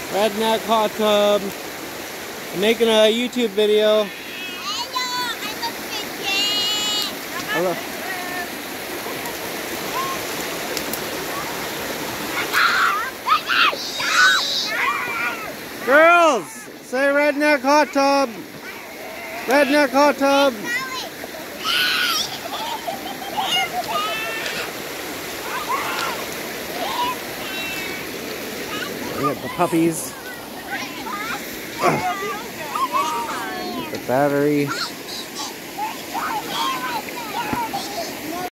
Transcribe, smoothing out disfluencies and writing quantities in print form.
Redneck hot tub. I'm making a YouTube video. Hello. Girls, say redneck hot tub. Redneck hot tub. Look at the puppies. The battery.